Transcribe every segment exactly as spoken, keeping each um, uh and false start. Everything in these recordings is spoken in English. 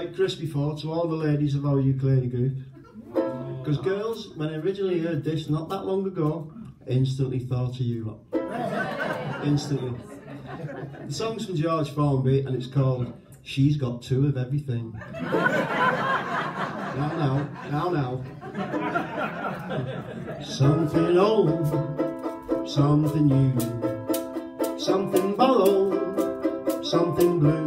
like Chris before, to all the ladies of our ukulele group. Because girls, when I originally heard this not that long ago, instantly thought of you lot. Instantly. The song's from George Formby and it's called She's Got Two of Everything. Now, now, now, now. Something old, something new, something borrowed, something blue.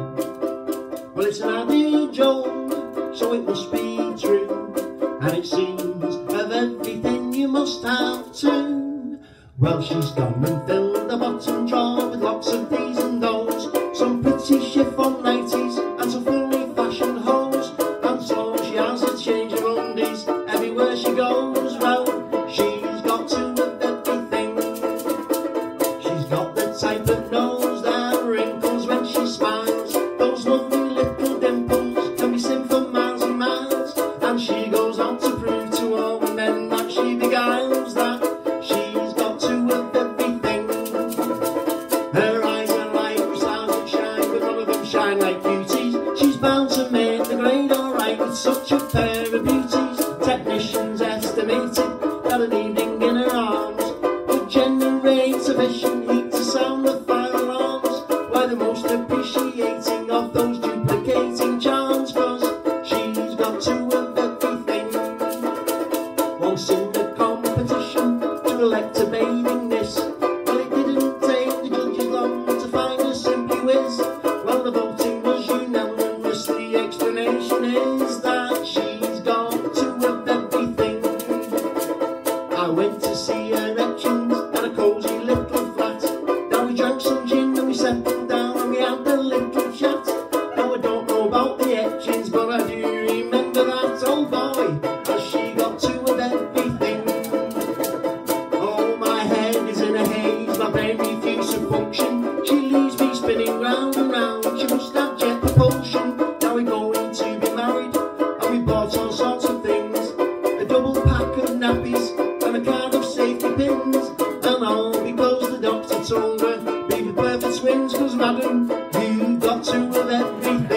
Well, it's an adage old, so it must be true. And it seems of everything you must have two. Well, she's gone and filled the bottom drawer with lots of these and those, some pretty chiffon nighties and some fully fashioned hose. And so she has a change of undies everywhere she goes. Well, she's got two of everything. She's got the type of nose that wrinkles when she smiles. Those lovely little dimples can be seen for miles and miles. And she goes on to prove to all the men that she beguiles that she's got two of everything. Her eyes are like stars that shine, but none of them shine like beauties. She's bound to make the grade alright with such a pair of beauties. Technicians estimated that an evening in her arms would generate sufficient heat to sound the fire alarms. Why, the most appreciating of those duplicating charms, cause she's got two of everything. Once in the competition to elect a bathing this, well, it didn't take the judges long to find a simply whiz. Well, the voting was unanimous, the explanation is that she's got two of everything. I went to see her etchings at a cosy little flat. Now we drank some gin and we settled down and we had a little chat. Now I don't know about the etchings, but I do remember that old boy, as she got two of everything. Oh, my head is in a haze, my brain refuses to function. She leaves me spinning round and round, she must have jet propulsion. Now we're going to be married and we bought all sorts of things, a double pack of nappies and a card of safety pins. And all because the doctor told her, be prepared for twins, cause madam, you've got two of everything.